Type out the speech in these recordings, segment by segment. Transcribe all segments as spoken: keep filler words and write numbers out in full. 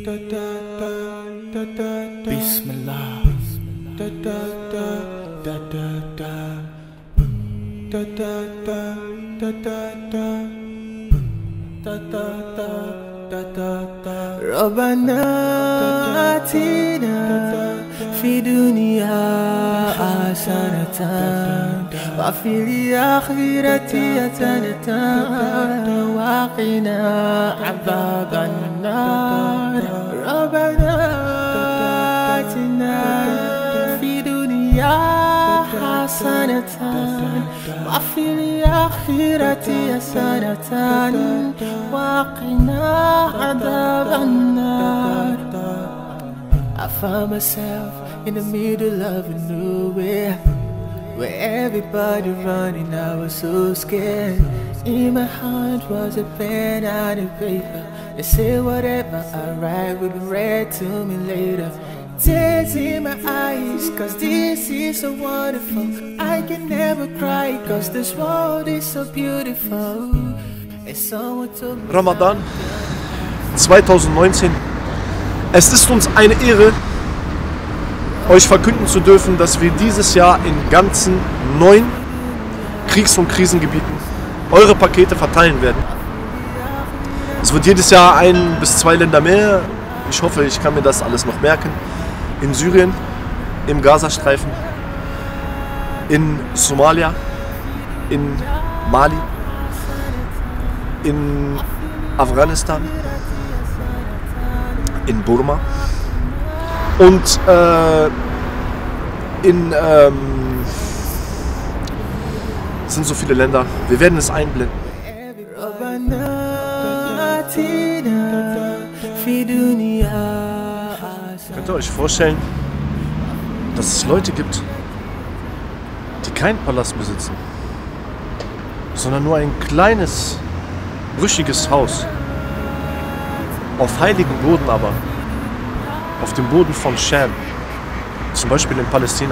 Bismillah. ربنا آتنا في دنيا حسنة وفي الآخرة حسنة وقنا عذاب النار ربنا آتنا في دنيا حسنة وفي الآخرة حسنة وقنا عذاب النار. I found myself in the middle of nowhere, where everybody running, I was so scared. In my hand was a pen and a paper. They say whatever I write will be read to me later. Tears in my eyes, cause this is so wonderful. I can never cry, cause this world is so beautiful. Ramadan zwanzig neunzehn. Es ist uns eine Ehre, euch verkünden zu dürfen, dass wir dieses Jahr in ganzen neun Kriegs- und Krisengebieten eure Pakete verteilen werden. Es wird jedes Jahr ein bis zwei Länder mehr. Ich hoffe, ich kann mir das alles noch merken. In Syrien, im Gazastreifen, in Somalia, in Mali, in Afghanistan, in Burma und äh, in ähm, es sind so viele Länder. Wir werden es einblenden. Könnt ihr euch vorstellen, dass es Leute gibt, die keinen Palast besitzen, sondern nur ein kleines, brüchiges Haus, auf heiligen Boden aber, auf dem Boden von Scham, zum Beispiel in Palästina,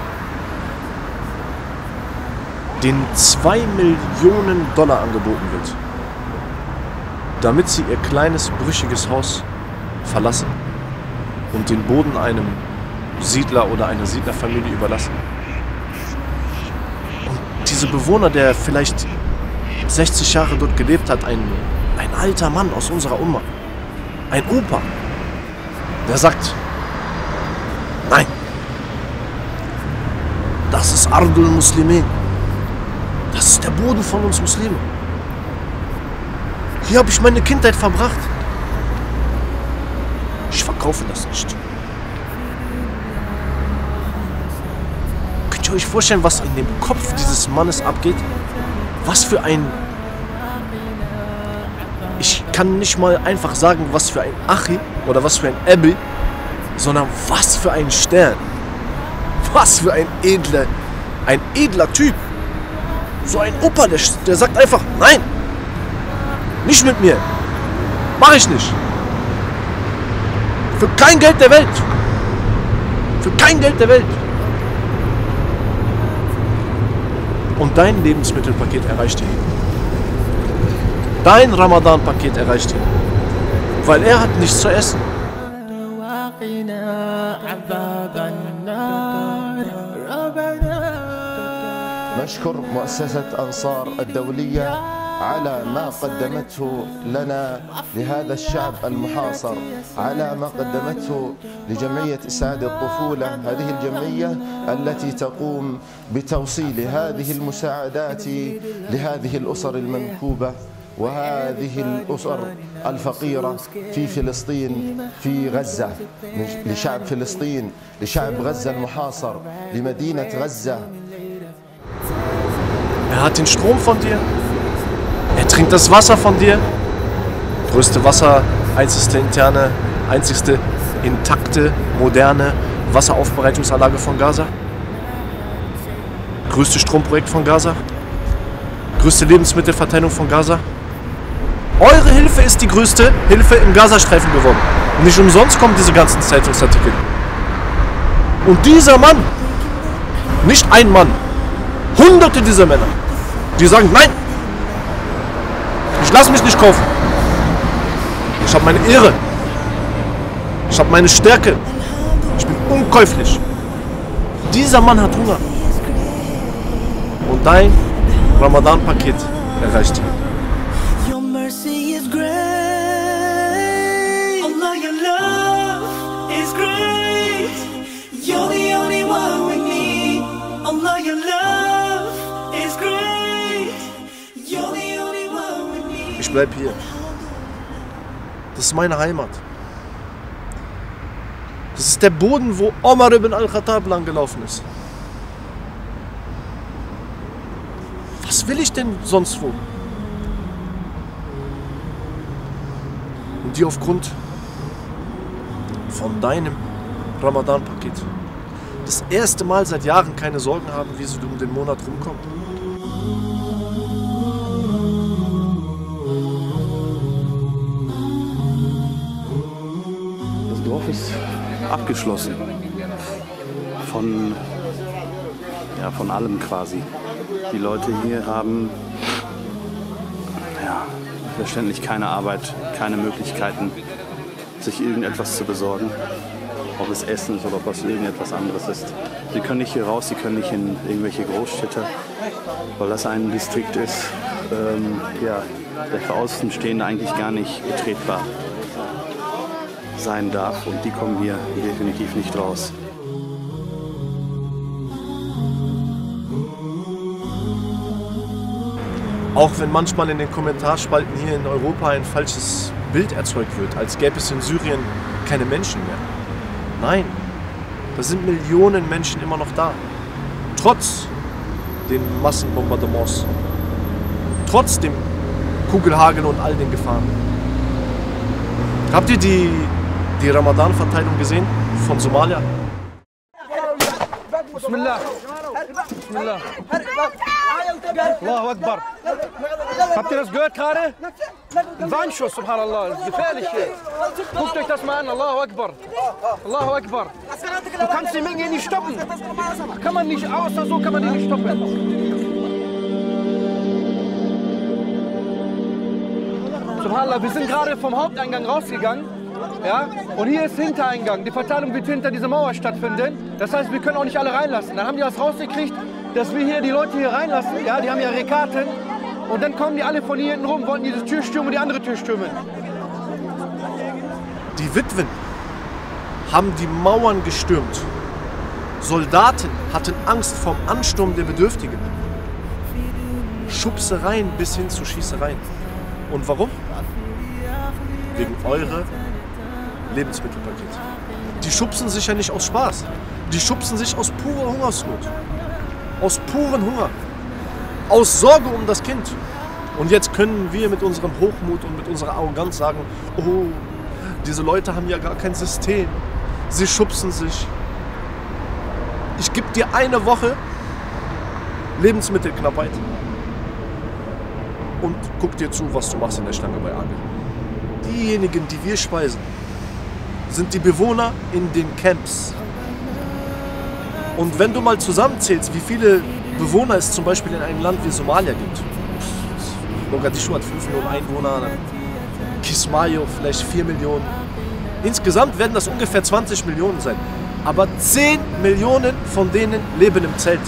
denen zwei Millionen Dollar angeboten wird, damit sie ihr kleines, brüchiges Haus verlassen und den Boden einem Siedler oder einer Siedlerfamilie überlassen. Und diese Bewohner, der vielleicht sechzig Jahre dort gelebt hat, ein, ein alter Mann aus unserer Umma, ein Opa, der sagt, nein, das ist Ardul Muslimin, das ist der Boden von uns Muslimen. Hier habe ich meine Kindheit verbracht. Ich verkaufe das nicht. Könnt ihr euch vorstellen, was in dem Kopf dieses Mannes abgeht? Was für ein... Ich kann nicht mal einfach sagen, was für ein Achi oder was für ein Ebbe, sondern was für ein Stern. Was für ein edler, ein edler Typ. So ein Opa, der, der sagt einfach, nein, nicht mit mir. Mach ich nicht. Für kein Geld der Welt. Für kein Geld der Welt. Und dein Lebensmittelpaket erreicht ihn. Dein Ramadan-Paket erreicht ihn. Weil er hat nichts zu essen. نشكر مؤسسة أنصار الدولية على ما قدمته لنا لهذا الشعب المحاصر، على ما قدمته لجمعية إسعاد الطفولة، هذه الجمعية التي تقوم بتوصيل هذه المساعدات لهذه الأسر المنكوبة وهذه الأسر الفقيرة في فلسطين، في غزة، لشعب فلسطين، لشعب غزة المحاصر، لمدينة غزة. Er hat den Strom von dir. Er trinkt das Wasser von dir. Größte Wasser, einzigste interne, einzigste intakte, moderne Wasseraufbereitungsanlage von Gaza. Größte Stromprojekt von Gaza. Größte Lebensmittelverteilung von Gaza. Eure Hilfe ist die größte Hilfe im Gazastreifen geworden. Nicht umsonst kommen diese ganzen Zeitungsartikel. Und dieser Mann, nicht ein Mann, hunderte dieser Männer, die sagen, nein, ich lasse mich nicht kaufen. Ich habe meine Ehre. Ich habe meine Stärke. Ich bin unkäuflich. Dieser Mann hat Hunger. Und dein Ramadan-Paket erreicht ihn. Your mercy is great. Allah, your love is great. You're the only one we need. Allah, your love is great. You're the only one we need. Ich bleib hier. Das ist meine Heimat. Das ist der Boden, wo Omar ibn al-Khattab lang gelaufen ist. Was will ich denn sonst wo? Und die aufgrund von deinem Ramadan-Paket das erste Mal seit Jahren keine Sorgen haben, wie sie um den Monat rumkommen. Das Dorf ist abgeschlossen. Von, ja, von allem quasi. Die Leute hier haben ja, verständlich keine Arbeit, keine Möglichkeiten, sich irgendetwas zu besorgen. Ob es Essen ist oder ob es irgendetwas anderes ist. Sie können nicht hier raus, sie können nicht in irgendwelche Großstädte, weil das ein Distrikt ist, ähm, ja, der für Außenstehende eigentlich gar nicht betretbar sein darf. Und die kommen hier definitiv nicht raus. Auch wenn manchmal in den Kommentarspalten hier in Europa ein falsches Bild erzeugt wird, als gäbe es in Syrien keine Menschen mehr. Nein, da sind Millionen Menschen immer noch da. Trotz den Massenbombardements, trotz dem Kugelhagel und all den Gefahren. Habt ihr die, die Ramadan-Verteilung gesehen von Somalia? Bismillah. Bismillah. Allahu Akbar. Habt ihr das gehört gerade? Ein Warnschuss, subhanallah. Das ist gefährlich hier. Guckt euch das mal an. Allahu Akbar. Allahu Akbar. Du kannst die Menge nicht stoppen. Kann man nicht, außer so kann man die nicht stoppen. Subhanallah, wir sind gerade vom Haupteingang rausgegangen. Ja? Und hier ist Hintereingang. Die Verteilung wird hinter dieser Mauer stattfinden. Das heißt, wir können auch nicht alle reinlassen. Dann haben die das rausgekriegt, dass wir hier die Leute hier reinlassen. Ja, die haben ja Rekaten. Und dann kommen die alle von hier hinten rum, wollten diese Tür stürmen und die andere Tür stürmen. Die Witwen haben die Mauern gestürmt. Soldaten hatten Angst vom Ansturm der Bedürftigen. Schubsereien bis hin zu Schießereien. Und warum? Wegen eurer Lebensmittelpaket. Die schubsen sich ja nicht aus Spaß. Die schubsen sich aus purer Hungersnot. Aus purem Hunger. Aus Sorge um das Kind. Und jetzt können wir mit unserem Hochmut und mit unserer Arroganz sagen, oh, diese Leute haben ja gar kein System. Sie schubsen sich. Ich gebe dir eine Woche Lebensmittelknappheit und guck dir zu, was du machst in der Schlange bei Agel. Diejenigen, die wir speisen, sind die Bewohner in den Camps. Und wenn du mal zusammenzählst, wie viele Bewohner es zum Beispiel in einem Land wie Somalia gibt. Mogadischu hat fünf Millionen Einwohner, Kismayo vielleicht vier Millionen. Insgesamt werden das ungefähr zwanzig Millionen sein. Aber zehn Millionen von denen leben im Zelt.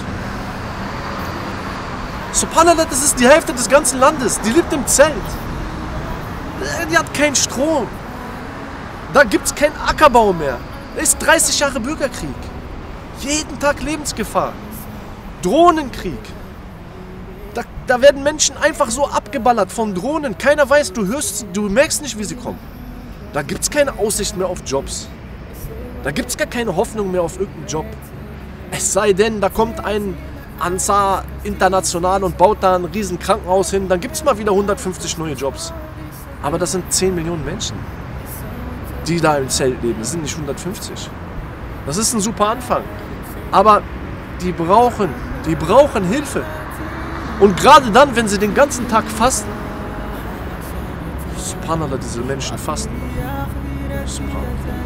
Subhanallah, das ist die Hälfte des ganzen Landes. Die lebt im Zelt. Die hat keinen Strom. Da gibt es keinen Ackerbau mehr. Da ist dreißig Jahre Bürgerkrieg. Jeden Tag Lebensgefahr. Drohnenkrieg. Da, da werden Menschen einfach so abgeballert von Drohnen. Keiner weiß, du hörst, du merkst nicht, wie sie kommen. Da gibt es keine Aussicht mehr auf Jobs. Da gibt es gar keine Hoffnung mehr auf irgendeinen Job. Es sei denn, da kommt ein Ansar International und baut da ein riesen Krankenhaus hin. Dann gibt es mal wieder hundertfünfzig neue Jobs. Aber das sind zehn Millionen Menschen, die da im Zelt leben. Das sind nicht hundertfünfzig. Das ist ein super Anfang. Aber die brauchen, die brauchen Hilfe. Und gerade dann, wenn sie den ganzen Tag fasten, subhanallah, diese Menschen fasten. Subhanallah.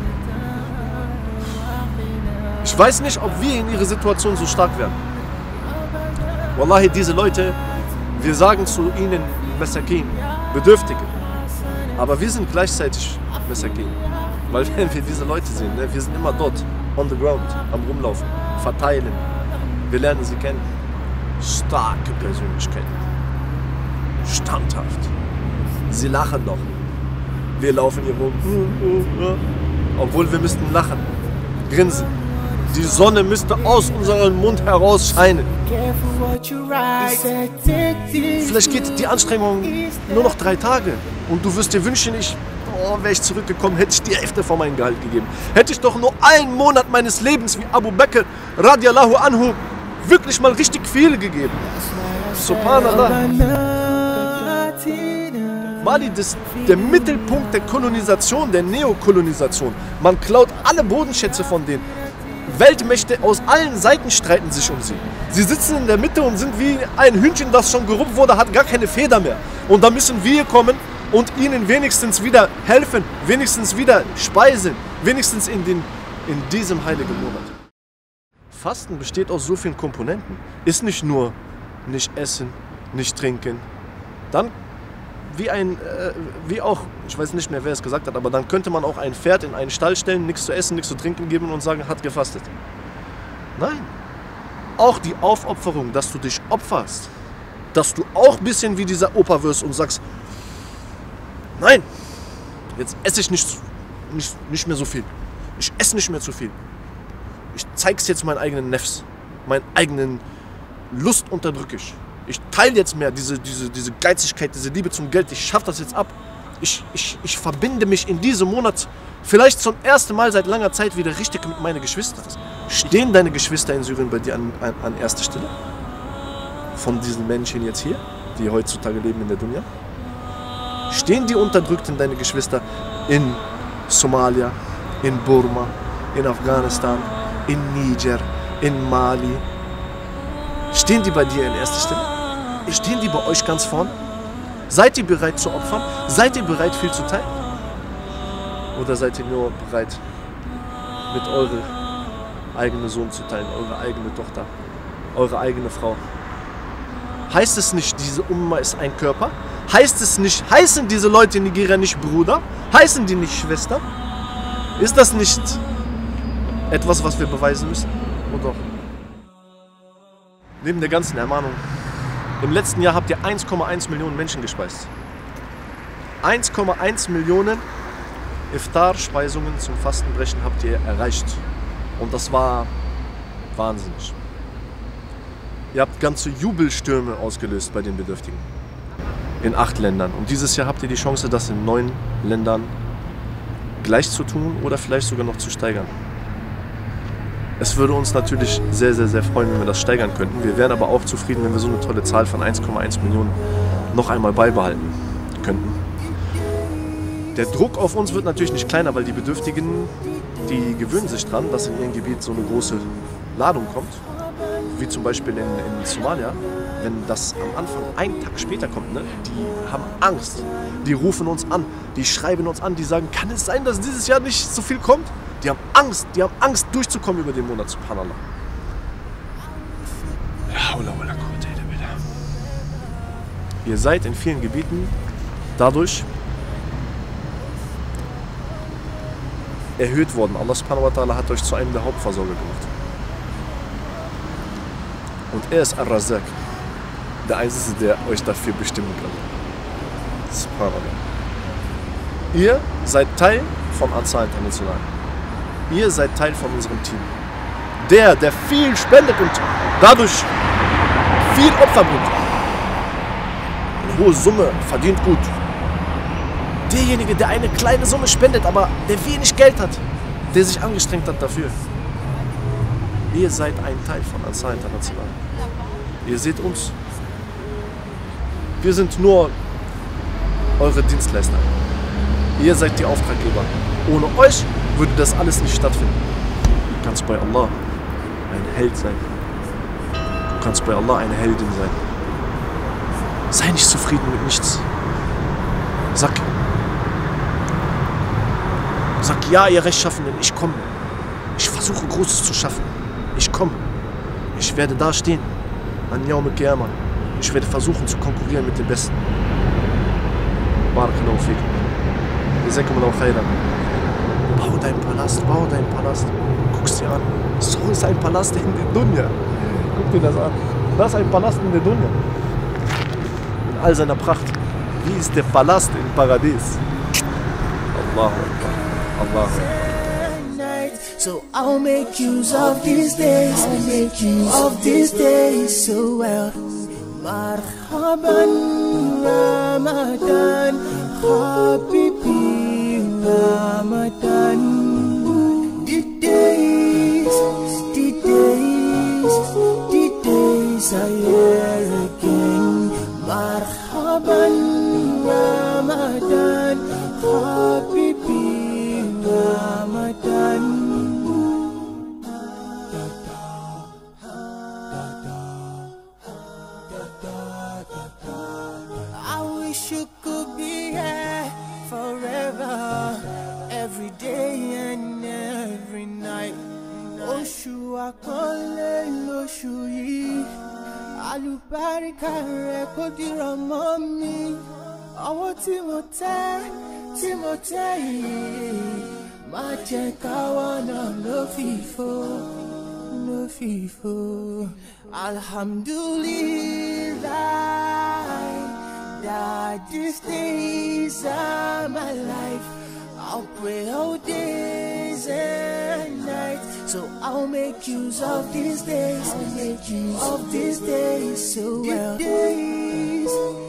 Ich weiß nicht, ob wir in ihrer Situation so stark werden. Wallahi, diese Leute, wir sagen zu ihnen Masakin, Bedürftige. Aber wir sind gleichzeitig besser gehen. Weil wenn wir diese Leute sehen, ne, wir sind immer dort, on the ground, am Rumlaufen, verteilen. Wir lernen sie kennen. Starke Persönlichkeiten. Standhaft. Sie lachen noch. Wir laufen hier rum. Obwohl wir müssten lachen. Grinsen. Die Sonne müsste aus unserem Mund heraus scheinen. Vielleicht geht die Anstrengung nur noch drei Tage. Und du wirst dir wünschen, ich, oh, wäre ich zurückgekommen, hätte ich die Hälfte von meinem Gehalt gegeben. Hätte ich doch nur einen Monat meines Lebens wie Abu Bakr radiallahu anhu wirklich mal richtig viel gegeben. Subhanallah. Mali ist der Mittelpunkt der Kolonisation, der Neokolonisation. Man klaut alle Bodenschätze von denen. Weltmächte aus allen Seiten streiten sich um sie. Sie sitzen in der Mitte und sind wie ein Hühnchen, das schon gerupft wurde, hat gar keine Feder mehr. Und da müssen wir kommen und ihnen wenigstens wieder helfen, wenigstens wieder speisen, wenigstens in, den, in diesem heiligen Monat. Fasten besteht aus so vielen Komponenten. Ist nicht nur nicht essen, nicht trinken. Dann wie ein, äh, wie auch, ich weiß nicht mehr, wer es gesagt hat, aber dann könnte man auch ein Pferd in einen Stall stellen, nichts zu essen, nichts zu trinken geben und sagen, hat gefastet. Nein. Auch die Aufopferung, dass du dich opferst, dass du auch ein bisschen wie dieser Opa wirst und sagst, nein, jetzt esse ich nicht, nicht, nicht mehr so viel. Ich esse nicht mehr zu viel. Ich zeig's jetzt meinen eigenen Nefs, meinen eigenen Lust unterdrücke ich. Ich teile jetzt mehr diese, diese, diese Geizigkeit, diese Liebe zum Geld. Ich schaffe das jetzt ab. Ich, ich, ich verbinde mich in diesem Monat vielleicht zum ersten Mal seit langer Zeit wieder richtig mit meinen Geschwistern. Stehen deine Geschwister in Syrien bei dir an, an, an erster Stelle? Von diesen Menschen jetzt hier, die heutzutage leben in der Dunya? Stehen die Unterdrückten, deine Geschwister, in Somalia, in Burma, in Afghanistan, in Niger, in Mali? Stehen die bei dir in erster Stelle? Stehen die bei euch ganz vorn? Seid ihr bereit zu opfern? Seid ihr bereit, viel zu teilen? Oder seid ihr nur bereit, mit eurem eigenen Sohn zu teilen, eure eigene Tochter, eure eigene Frau? Heißt es nicht, diese Umma ist ein Körper? Heißt es nicht, heißen diese Leute in Nigeria nicht Bruder? Heißen die nicht Schwester? Ist das nicht etwas, was wir beweisen müssen? Oder doch? Neben der ganzen Ermahnung. Im letzten Jahr habt ihr eins Komma eins Millionen Menschen gespeist. eins Komma eins Millionen Iftar-Speisungen zum Fastenbrechen habt ihr erreicht. Und das war wahnsinnig. Ihr habt ganze Jubelstürme ausgelöst bei den Bedürftigen. In acht Ländern. Und dieses Jahr habt ihr die Chance, das in neun Ländern gleich zu tun oder vielleicht sogar noch zu steigern. Es würde uns natürlich sehr, sehr, sehr freuen, wenn wir das steigern könnten. Wir wären aber auch zufrieden, wenn wir so eine tolle Zahl von eins Komma eins Millionen noch einmal beibehalten könnten. Der Druck auf uns wird natürlich nicht kleiner, weil die Bedürftigen, die gewöhnen sich dran, dass in ihrem Gebiet so eine große Ladung kommt. Wie zum Beispiel in, in Somalia. Wenn das am Anfang einen Tag später kommt, ne, die haben Angst. Die rufen uns an, die schreiben uns an, die sagen, kann es sein, dass dieses Jahr nicht so viel kommt? Die haben Angst, die haben Angst durchzukommen über den Monat, subhanallah. Ihr seid in vielen Gebieten dadurch erhöht worden. Allah subhanahu wa ta'ala hat euch zu einem der Hauptversorger gemacht. Und er ist Ar-Razak, der Einzige, der euch dafür bestimmen kann. Subhanallah. Ihr seid Teil von Ansar International. Ihr seid Teil von unserem Team. Der, der viel spendet und dadurch viel Opfer bringt. Eine hohe Summe verdient gut. Derjenige, der eine kleine Summe spendet, aber der wenig Geld hat, der sich angestrengt hat dafür. Ihr seid ein Teil von Ansar International. Ihr seht uns. Wir sind nur eure Dienstleister. Ihr seid die Auftraggeber. Ohne euch würde das alles nicht stattfinden. Du kannst bei Allah ein Held sein. Du kannst bei Allah eine Heldin sein. Sei nicht zufrieden mit nichts. Sag, sag ja, ihr Rechtschaffenden, ich komme. Ich versuche Großes zu schaffen. Ich komme. Ich werde da stehen. An Yawm al-Qiyamah. Ich werde versuchen zu konkurrieren mit den Besten. Barakallahu fikum. Jazakum Allah khairan. Bau deinen Palast, bau deinen Palast. Guck's dir an. So ist ein Palast in der Dunya. Guck dir das an. Das ist ein Palast in der Dunya. In all seiner Pracht. Wie ist der Palast im Paradies? Allahu Akbar. Allahu Akbar. So I'll make use of these days, I'll make use of these days so well. Marhaban Ramadan, Habibi Ramadan. The days, the days, the days are here again. Marhaban Ramadan, Habibi Ramadan. You could be here forever, every day and every night. Oshu akole loshu yi, alubarika re ko dira mọ́ mi. Ọwọ́ tí mo tẹ́, tí mo tẹ́ yìí, má jẹ́ káwọn náà ló fìfo, ló fìfo. Alhamdulillah. That these days are my life. I'll pray all days and nights. So I'll make use of these days. I'll make use of these days so well. These days